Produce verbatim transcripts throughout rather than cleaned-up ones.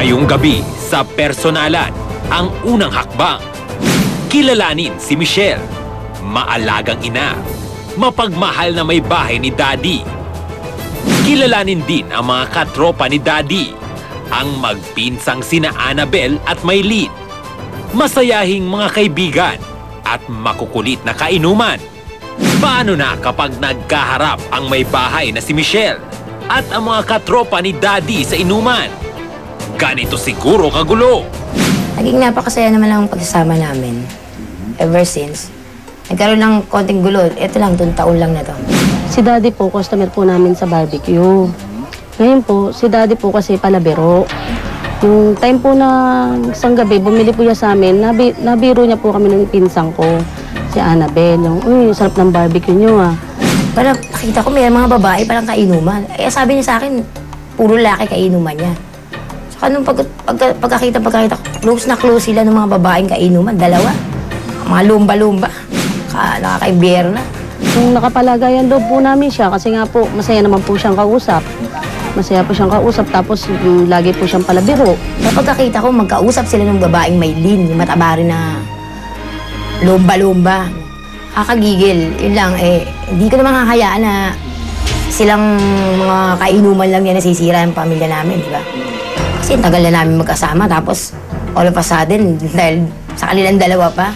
Ngayong gabi sa Personalan, ang unang hakbang. Kilalanin si Michelle, maalagang ina, mapagmahal na may bahay ni Daddy. Kilalanin din ang mga katropa ni Daddy, ang magpinsang sina Annabel at Maylene, masayahing mga kaibigan at makukulit na kainuman. Paano na kapag nagkaharap ang may bahay na si Michelle at ang mga katropa ni Daddy sa inuman? Ganito siguro kagulo. Naging napakasaya naman lang ang pagsasama namin. Ever since. Nagkaroon ng konting gulo. Ito lang, itong taon lang na to. Si Daddy po, customer po namin sa barbecue. Ngayon po, si Daddy po kasi palabiro. Yung time po na isang gabi, bumili po niya sa amin, nabi, nabiro niya po kami ng pinsang ko, si Annabel. Yung, uy, sarap ng barbecue niyo ah. Parang nakita ko may mga babae parang kainuman. Eh, sabi niya sa akin, puro laki kainuman niya. Saka nung pag, pag, pagkakita, pagkakita, close na close sila ng mga babaeng kainuman, dalawa. Mga lumba-lumba. Ka, nakakaibiyero na. Nung nakapalagayan loob po namin siya, kasi nga po, masaya naman po siyang kausap. Masaya po siyang kausap, tapos yung, lagi po siyang palabiro. Pagkakita ko, magkausap sila ng babaeng Maylene, yung mataba rin na lumba-lumba. Kakagigil. Yun lang, eh, hindi ko naman kakayaan na silang mga kainuman lang yan nasisira yung pamilya namin, di ba? Kasi tagal na namin magkasama, tapos all of a sudden, dahil sa kanilang dalawa pa.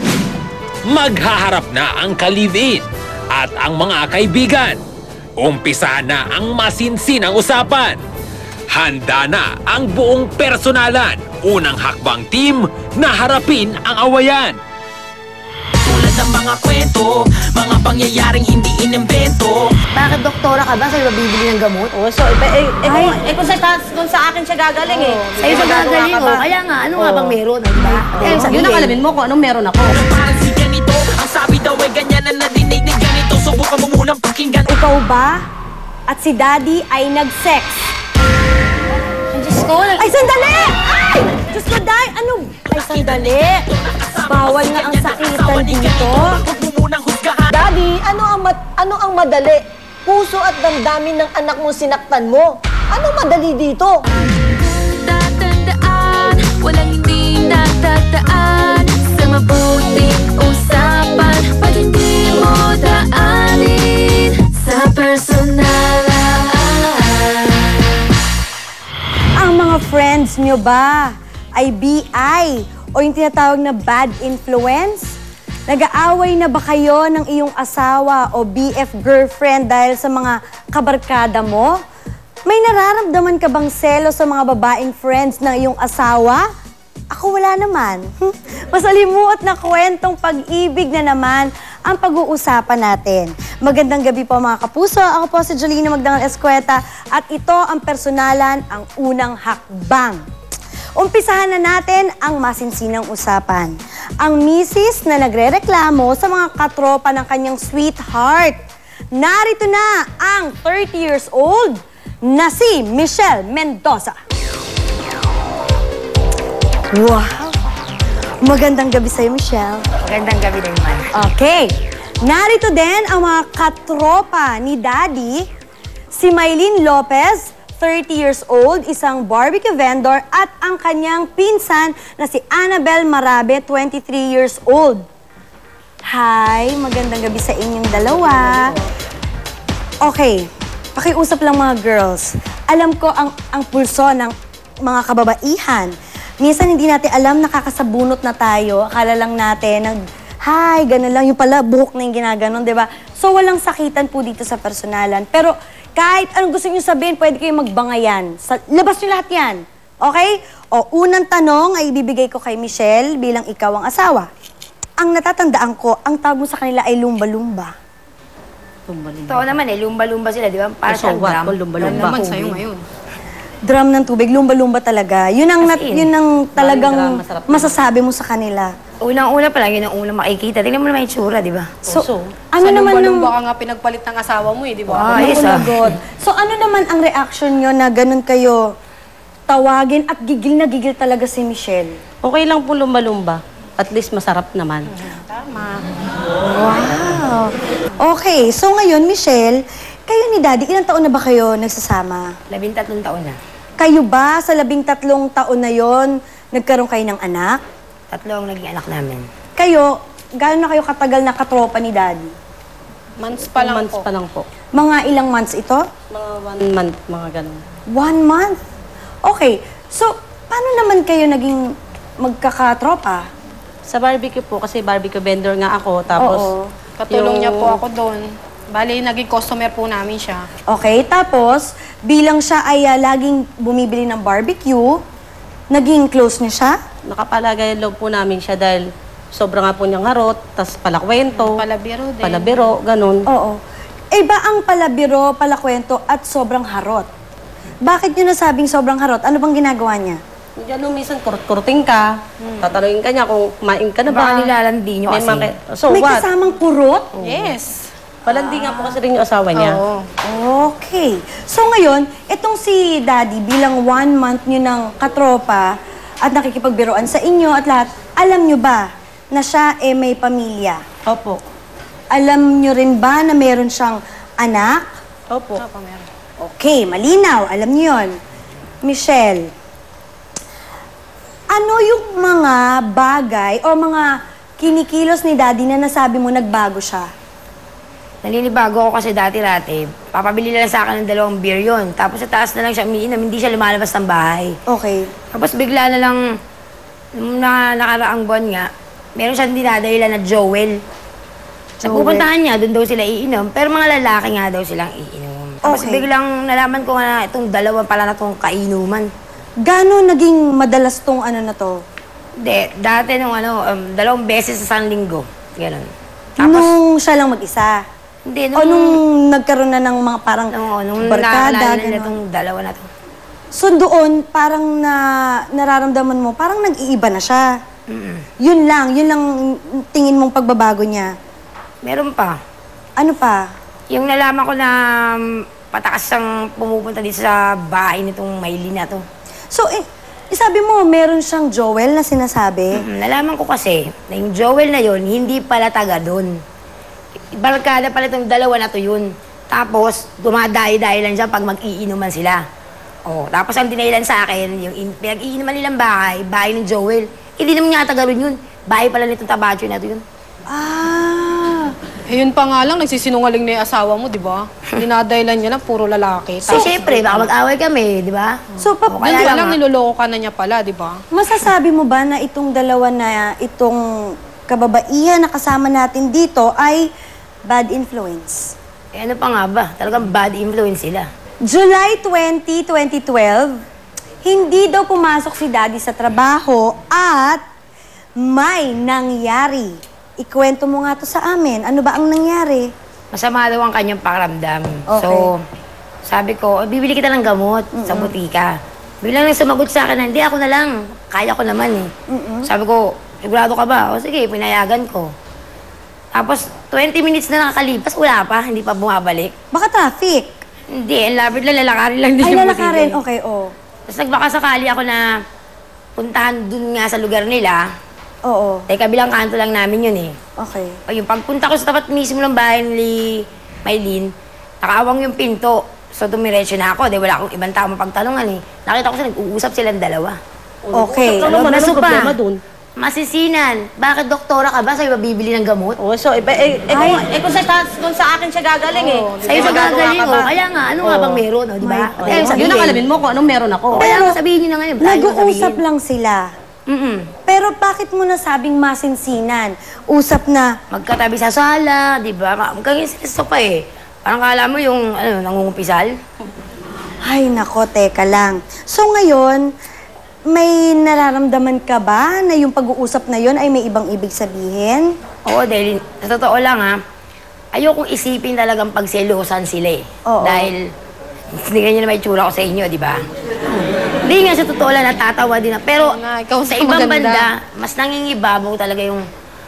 Maghaharap na ang ka-live-in at ang mga kaibigan. Umpisa na ang masinsinang usapan. Handa na ang buong Personalan. Unang hakbang team na harapin ang awayan. Tulad ng mga kwento, mga pangyayaring hindi inimbento. Bakit doktora ka ba? Sa'yo ba bibili ng gamot? Oh, so, eh, eh, eh, kung, eh kung, sa, kung sa akin siya gagaling eh. Sa'yo sa gagaling, oh. Kaya nga, ano nga bang meron? Di ba? Eh, yun ang alamin mo kung anong meron ako. Parang si ganito, ang sabi daw ay ganyan na nadinig ni ganito. Subukan mo munang pakinggan. Ikaw ba at si Daddy ay nag-sex? Diyos ko, Ay, sandali! Ay! Diyos ko, Day! Ano? Ay, sandali! Bawal nga ang sakitan dito. Huwag mo munang husgahan. Daddy, ano ang, mat ano ang madali? Puso at damdamin ng anak mo sinaktan mo. Ano madali dito? Tatandaan, walang hindi natataan sa mabuting usapan. Pag hindi mo daanin sa Personalan. Ang mga friends nyo ba ay B I o yung tinatawag na bad influence? Nag-aaway na ba kayo ng iyong asawa o B F girlfriend dahil sa mga kabarkada mo? May nararamdaman ka bang selo sa mga babaeng friends ng iyong asawa? Ako wala naman. Masalimuot na kwentong pag-ibig na naman ang pag-uusapan natin. Magandang gabi po mga kapuso. Ako po si Jolina Magdangal Escueta at ito ang Personalan, ang unang hakbang. Umpisahan na natin ang masinsinang usapan. Ang misis na nagrereklamo sa mga katropa ng kanyang sweetheart. Narito na ang thirty years old na si Michelle Mendoza. Wow! Magandang gabi sa'yo, Michelle. magandang gabi din man. Okay. Narito din ang mga katropa ni Daddy, si Maylene Lopez, thirty years old, isang barbecue vendor, at ang kanyang pinsan na si Annabel Marabe, twenty-three years old. Hi, magandang gabi sa inyong dalawa. Okay, pakiusap lang mga girls. Alam ko ang, ang pulso ng mga kababaihan. Minsan hindi natin alam, nakakasabunot na tayo. Akala lang natin, nag, hi, gano'n lang. Yung pala, buhok na yung ginaganon, di ba? So, walang sakitan po dito sa Personalan. Pero kahit anong gusto nyo sabihin, pwede kayong magbangayan. Sa, labas nyo lahat yan. Okay? O, unang tanong ay ibibigay ko kay Michelle bilang ikaw ang asawa. Ang natatandaan ko, ang tawag mo sa kanila ay lumba-lumba. Lumba-lumba. Totoo naman eh, lumba-lumba sila, di ba? Para So sa what? drum. Kung lumba-lumba. Drum ng Sa'yo tubig. ngayon. Drum ng tubig, lumba-lumba talaga. Yun ang, As nat, in, yun ang talagang drum, masarap naman. masasabi mo sa kanila. Unang-una pa lang, yun ang unang makikita. Tingnan mo naman yung tsura, di ba? So, So, ano naman ng... Baka nga pinagpalit ng asawa mo eh, di ba? Ah, yes Oh ah. my God. So, ano naman ang reaction nyo na ganun kayo tawagin at gigil na gigil talaga si Michelle? okay lang po lumba-lumba. At least masarap naman. Wow. Okay, so ngayon, Michelle, kayo ni Daddy, ilang taon na ba kayo nagsasama? Labintatlong taon na. Kayo ba sa labing tatlong taon na yon nagkaroon kayo ng anak? Tatlo ang naging anak namin. Kayo, gaano na kayo katagal na katropa ni Daddy? Months pa lang months po. pa lang po. Mga ilang months ito? Mga one month, mga ganun. One month? Okay. So, paano naman kayo naging magkakatropa? Sa barbecue po, kasi barbecue vendor nga ako. Tapos, Oo. Katulong yung- niya po ako doon. Bali, naging customer po namin siya. Okay, tapos, bilang siya ay ah, laging bumibili ng barbecue, naging close niya siya? nakapalagay loob po namin siya dahil sobra nga po niyang harot, tas palakwento, Palabiro din. palabiro, ganun. Oo. Eh ba ang palabiro, palakwento at sobrang harot? Bakit niyo nasabing sobrang harot? Ano bang ginagawa niya? Diyan nung minsan kurut-kuruting ka, tatanungin ka niya kung kumain ka na ba. Baka nilalandi niyo May kasi. mga- So May what? kasamang kurot? Yes. Palandi nga po kasi rin yung asawa niya. Oo. Okay. So ngayon, itong si Daddy bilang one month niyo ng katropa at nakikipagbiroan sa inyo at lahat, alam niyo ba na siya eh may pamilya? Opo. Alam niyo rin ba na meron siyang anak? Opo. Opo, meron. Okay, malinaw. Alam niyo yon. Michelle, ano yung mga bagay o mga kinikilos ni Daddy na nasabi mo nagbago siya? Naninibago ako kasi dati-dati, papabili na lang sa akin ng dalawang beer yun. Tapos sa taas na lang siya umiinom, hindi siya lumalabas ng bahay. Okay. Tapos bigla na lang, nung na, nakaraang buwan nga, meron siyang dinadahilan na Joel. Napupuntahan niya, doon daw sila iinom. Pero mga lalaki nga daw silang iinom. Tapos Okay. biglang nalaman ko nga na itong dalawa pala na itong kainuman. Gano'n naging madalas tong ano na to? Hindi, dati nung ano, um, dalawang beses sa isang linggo. Ganun. Tapos, Nung siya lang mag-isa? hindi, O nung nagkaroon na ng mga parang nung, nung barkada, naalala nila gano'n? itong dalawa na to. So doon, parang na, nararamdaman mo, parang nag-iiba na siya. Yun lang, yun lang tingin mong pagbabago niya. Meron pa. Ano pa? Yung nalaman ko na um, patakas ang pumupunta dito sa bahay nitong Maylin na to. So, eh, isabi mo, meron siyang Joel na sinasabi. Mm, nalaman ko kasi na yung Joel na yon hindi pala taga doon. Barkada pala itong dalawa na to yun. Tapos, dumadahi-dahi lang siya pag mag-iinuman sila. Oh, tapos ang dinahilan sa akin, yung in- pinag-iinuman nilang bahay, bahay ng Joel. Hindi naman nga taga ron yun. Bahay pala nitong Tabacho na to yun. Ah. Eh, yun pa nga lang, nagsisinungaling na yung asawa mo, di ba? Dinadahilan niya na puro lalaki. So, siyempre, baka mag-away kami, di ba? So, pap- O, Yun kaya pa lang lang, nga. niloloko ka na niya pala, di ba? Masasabi mo ba na itong dalawa na itong kababaihan na kasama natin dito ay bad influence? Eh, ano pa nga ba? Talagang bad influence sila. July twentieth, twenty twelve, hindi daw pumasok si Daddy sa trabaho at may nangyari. Ikwento mo nga to sa amin. Ano ba ang nangyari? Masama daw ang kanyang pakiramdam. Okay. So, sabi ko, bibili kita ng gamot sa butika. Biglang nang sumagot sa akin na, hindi, ako na lang. Kaya ko naman eh. Sabi ko, sigurado ka ba? O sige, pinayagan ko. Tapos, twenty minutes na nakakalipas, wala pa, hindi pa bumabalik. Baka traffic. Hindi, ang lapit lang, lalakarin lang din Ay, yung lalakarin. butika. Okay, oh. Tapos nagbaka sakali ako na puntahan dun nga sa lugar nila. Oo. Dahil kabilang kanto lang namin yun eh. Okay. O yung pagpunta ko sa tapat mismo ng bahay ni Maylin, nakaawang yung pinto. So dumiretso na ako, dahil wala akong ibang tao mapagtanungan eh. Nakita ko sila, nag-uusap silang dalawa. Okay. Ano naman, Maso anong pa. problema dun? Masisinan, bakit doktora ka ba? Sa'yo ba bibili ng gamot? Oh, so, eh, eh, eh, kung, eh, kung sa, kung sa akin siya gagaling eh. Sa'yo ba Magagawa gagaling ka o? ba? Kaya nga, ano nga Oo. bang meron, o, di ba? Oh, Kaya yun ang alamin mo kung anong meron ako. Kaya nga sabihin nyo na ngayon. tayo Nag-uusap sabihin. lang sila. Mm-mm. Pero bakit mo nasabing masinsinan? Usap na, Magkatabi sa sala, di ba? Magkaging sila pa eh. Parang kala mo yung, ano, nangungumpisal. ay nako, teka lang. So ngayon, may nararamdaman ka ba na yung pag-uusap na yon ay may ibang ibig sabihin? Oo, dahil sa totoo lang ha, ayokong isipin talagang pagselosan sila eh. Oo. Dahil hindi ganyan na may tsura ko sa inyo, di ba? Hindi nga sa totoo lang natatawa din na. Pero Na, ikaw sa sa ibang maganda. banda, mas nangingibabaw talaga yung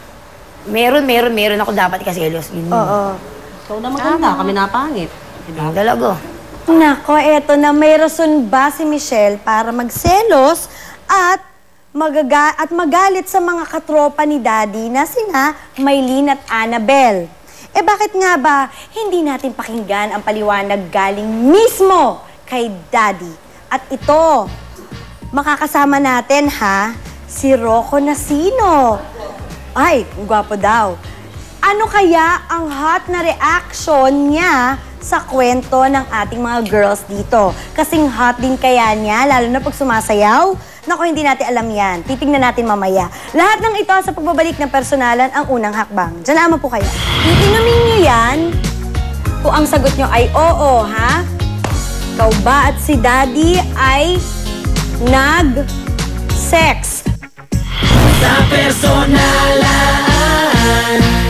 meron, meron, meron ako dapat ikaselos. Yun. Oo. So, na maganda, kami napangit. Ang dalago. Nako, eto na may rason ba si Michelle para magselos at magaga at magalit sa mga katropa ni Daddy na sina Maylin at Annabel? Eh bakit nga ba hindi natin pakinggan ang paliwanag galing mismo kay Daddy? At ito, makakasama natin ha, si Rocco Nasino. Ay, ang gwapo daw. Ano kaya ang hot na reaction niya sa kwento ng ating mga girls dito? Kasing hot din kaya niya, lalo na pag sumasayaw? Naku, hindi natin alam yan. Titingnan natin mamaya. Lahat ng ito sa pagbabalik ng personalan ang unang hakbang. Diyan lamang po kayo. Iinumin niyo yan kung ang sagot niyo ay oo, ha? Ikaw ba at si Daddy ay nag-sex? Sa personalan